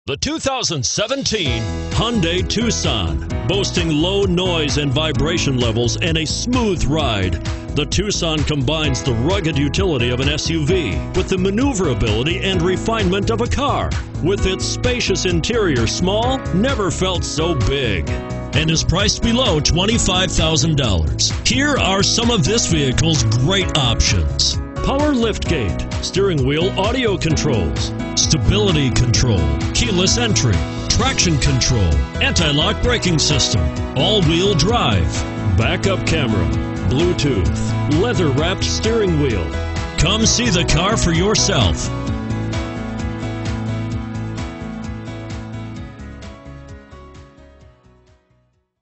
The 2017 Hyundai Tucson. Boasting low noise and vibration levels and a smooth ride, the Tucson combines the rugged utility of an SUV with the maneuverability and refinement of a car. With its spacious interior, small never felt so big, and is priced below $25,000. Here are some of this vehicle's great options: power liftgate, steering wheel audio controls, stability control, keyless entry, traction control, anti-lock braking system, all-wheel drive, backup camera, Bluetooth, leather-wrapped steering wheel. Come see the car for yourself.